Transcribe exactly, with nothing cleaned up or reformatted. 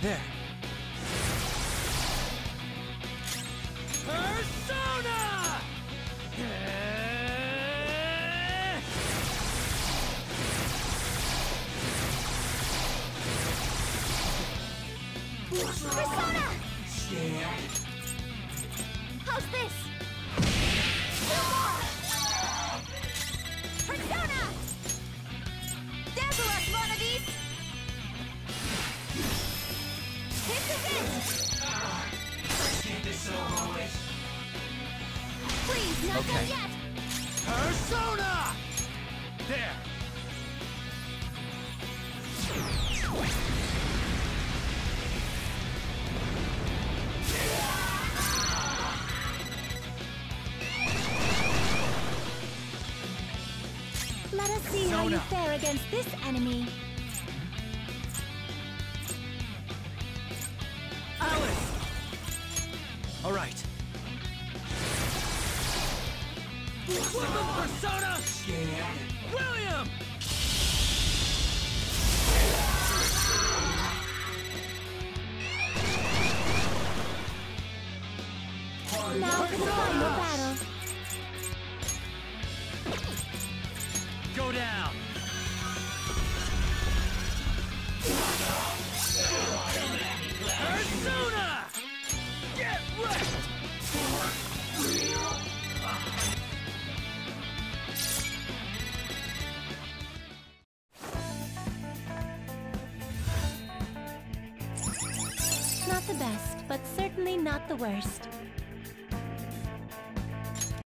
There. Persona! Persona! Scared? How's this? Two more! Persona! There's one of these! This is it! Let's keep this so always. Please, not Okay. done yet! Persona! There. Let us see how you Persona. fare against this enemy. Alice! All right. Weapon Persona! Scared? William! Now for the final battle. Go down! Persona! Get wrecked! Not the best, but certainly not the worst.